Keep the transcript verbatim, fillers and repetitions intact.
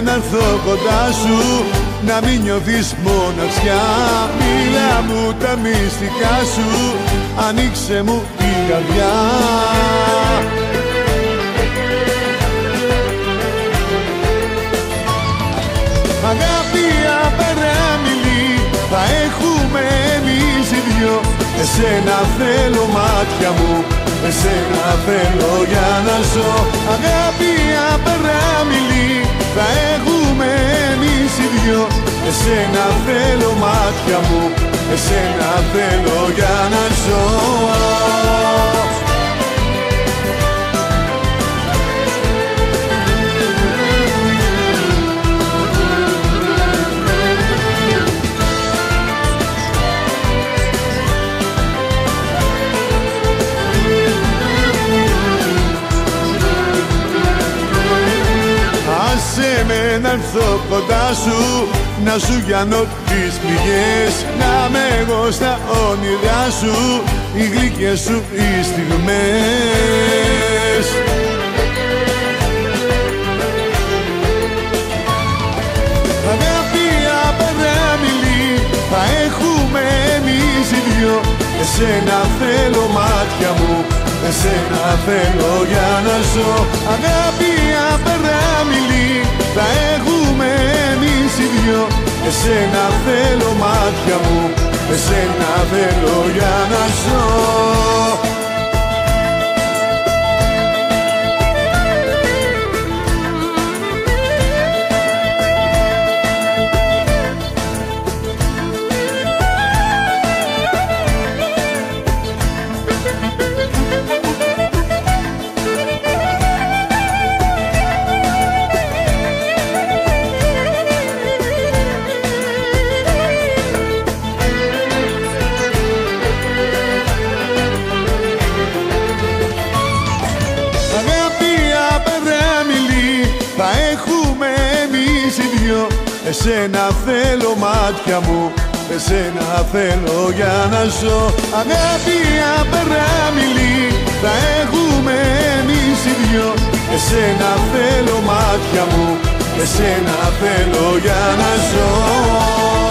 να έρθω κοντά σου, να μην νιώθεις μοναξιά. Μίλα μου τα μυστικά σου, ανοίξε μου την καρδιά. Αγάπη απεράμιλη θα έχουμε εμείς οι δυο. Εσένα θέλω μάτια μου, εσένα θέλω για να ζω. Αγάπη απεράμιλη θα έχουμε εμείς οι δυο. Εσένα θέλω μάτια μου, εσένα θέλω για να ζω. Άσε με να έρθω κοντά σου, να σου γιάνω τις πληγές, να είμαι εγώ στα όνειρά σου, οι γλυκές σου οι στιγμές. Αγάπη απεράμιλη θα έχουμε εμείς οι δυο. Εσένα θέλω μάτια μου, εσένα θέλω για να ζω. Αγάπη απεράμιλη θα έχουμε εμείς οι δυο. Εσένα θέλω μάτια μου, εσένα θέλω για να ζω. Θα έχουμε εμείς οι δυο. Εσένα θέλω μάτια μου, εσένα θέλω για να ζω. Αγάπη απεράμιλη θα έχουμε εμείς οι δυο. Εσένα θέλω μάτια μου, εσένα θέλω για να ζω.